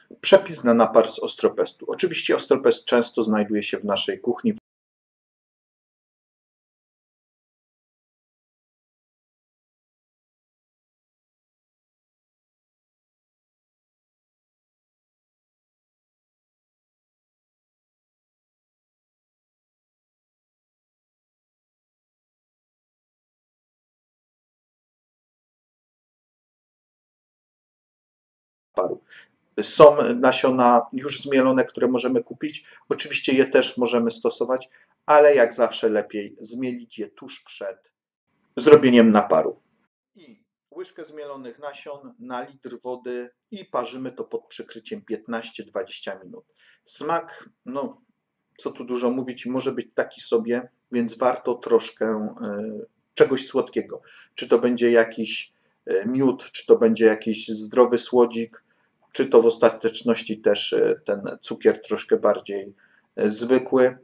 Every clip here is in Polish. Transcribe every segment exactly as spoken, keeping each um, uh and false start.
Przepis na napar z ostropestu. Oczywiście ostropest często znajduje się w naszej kuchni. Naparu. Są nasiona już zmielone, które możemy kupić. Oczywiście je też możemy stosować, ale jak zawsze lepiej zmielić je tuż przed zrobieniem naparu. I łyżkę zmielonych nasion na litr wody i parzymy to pod przykryciem piętnaście do dwudziestu minut. Smak, no co tu dużo mówić, może być taki sobie, więc warto troszkę czegoś słodkiego. Czy to będzie jakiś miód, czy to będzie jakiś zdrowy słodzik, czy to w ostateczności też ten cukier troszkę bardziej zwykły,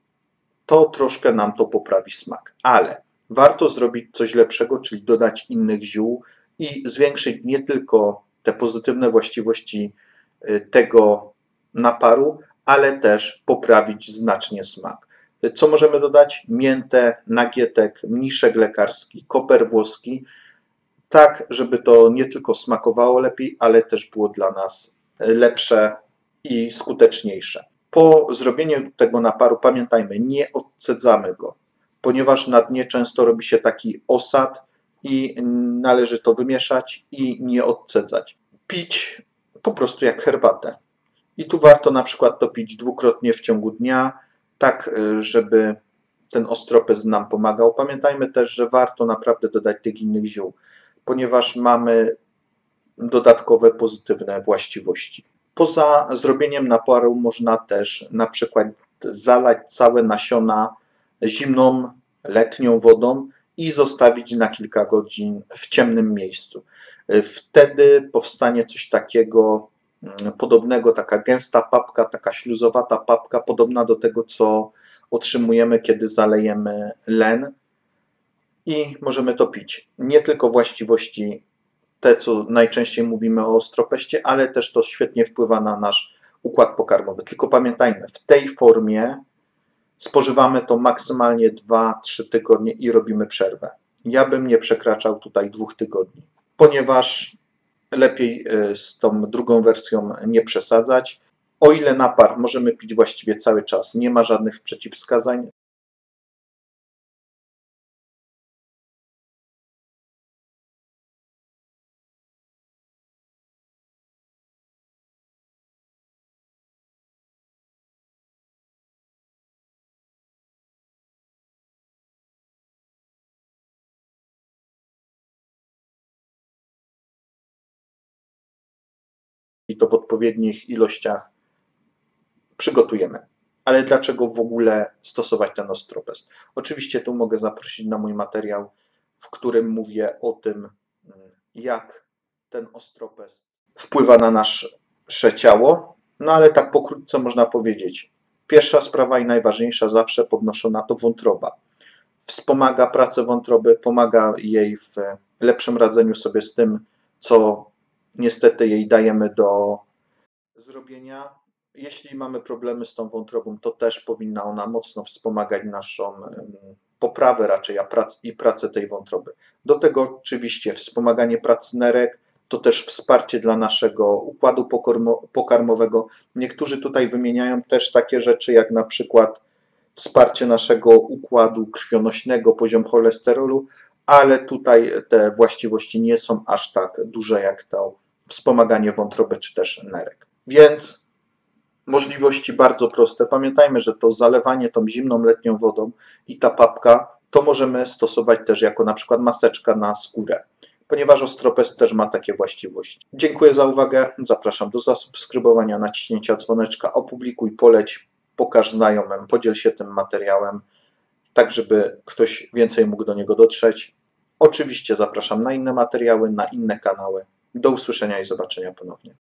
to troszkę nam to poprawi smak. Ale warto zrobić coś lepszego, czyli dodać innych ziół i zwiększyć nie tylko te pozytywne właściwości tego naparu, ale też poprawić znacznie smak. Co możemy dodać? Miętę, nagietek, mniszek lekarski, koper włoski, tak żeby to nie tylko smakowało lepiej, ale też było dla nas lepsze i skuteczniejsze. Po zrobieniu tego naparu pamiętajmy, nie odcedzamy go, ponieważ na dnie często robi się taki osad i należy to wymieszać i nie odcedzać. Pić po prostu jak herbatę. I tu warto na przykład to pić dwukrotnie w ciągu dnia, tak żeby ten ostropest nam pomagał. Pamiętajmy też, że warto naprawdę dodać tych innych ziół, ponieważ mamy dodatkowe pozytywne właściwości. Poza zrobieniem naparu można też na przykład zalać całe nasiona zimną, letnią wodą i zostawić na kilka godzin w ciemnym miejscu. Wtedy powstanie coś takiego podobnego, taka gęsta papka, taka śluzowata papka, podobna do tego, co otrzymujemy, kiedy zalejemy len i możemy to pić. Nie tylko właściwości te, co najczęściej mówimy o ostropeście, ale też to świetnie wpływa na nasz układ pokarmowy. Tylko pamiętajmy, w tej formie spożywamy to maksymalnie dwa do trzech tygodnie i robimy przerwę. Ja bym nie przekraczał tutaj dwóch tygodni, ponieważ lepiej z tą drugą wersją nie przesadzać. O ile napar możemy pić właściwie cały czas, nie ma żadnych przeciwwskazań, i to w odpowiednich ilościach przygotujemy. Ale dlaczego w ogóle stosować ten ostropest? Oczywiście tu mogę zaprosić na mój materiał, w którym mówię o tym, jak ten ostropest wpływa na nasze ciało, no ale tak pokrótce można powiedzieć. Pierwsza sprawa i najważniejsza, zawsze podnoszona, to wątroba. Wspomaga pracę wątroby, pomaga jej w lepszym radzeniu sobie z tym, co niestety jej dajemy do zrobienia. Jeśli mamy problemy z tą wątrobą, to też powinna ona mocno wspomagać naszą poprawę raczej i pracę tej wątroby. Do tego oczywiście wspomaganie pracy nerek, to też wsparcie dla naszego układu pokarmowego. Niektórzy tutaj wymieniają też takie rzeczy jak na przykład wsparcie naszego układu krwionośnego, poziom cholesterolu, ale tutaj te właściwości nie są aż tak duże jak to wspomaganie wątroby czy też nerek. Więc możliwości bardzo proste. Pamiętajmy, że to zalewanie tą zimną letnią wodą i ta papka to możemy stosować też jako na przykład maseczka na skórę, ponieważ ostropest też ma takie właściwości. Dziękuję za uwagę, zapraszam do zasubskrybowania, naciśnięcia dzwoneczka, opublikuj, poleć, pokaż znajomym, podziel się tym materiałem, tak żeby ktoś więcej mógł do niego dotrzeć. Oczywiście zapraszam na inne materiały, na inne kanały. Do usłyszenia i zobaczenia ponownie.